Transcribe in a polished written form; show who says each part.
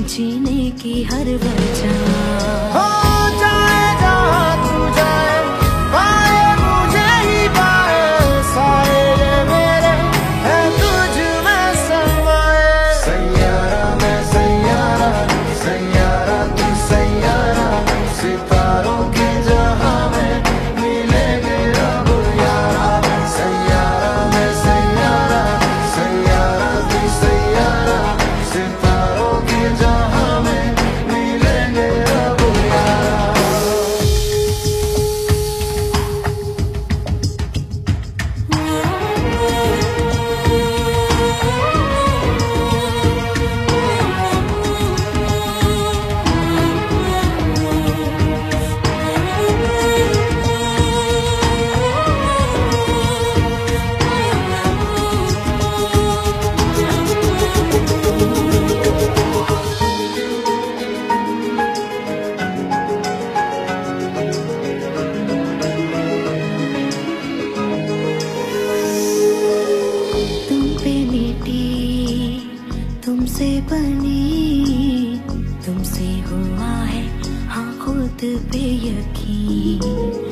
Speaker 1: जीने की हर वजह।
Speaker 2: हो जाए जहाँ तू जाए, पाए मुझे ही पाए, साए ये मेरे है तुझ में समाए। सैयारा मैं सैयारा, सैयारा तू सैयारा, सितारों के जहां में मिलेंगे अब यारा। सैयारा मैं सैयारा, सैयारा तू सैयारा, सितारों के जहां में मिलेंगे अब यारा।
Speaker 1: तुम पे मिटी, तुमसे बनी, तुमसे हुआ है हाँ खुद पे यकीन।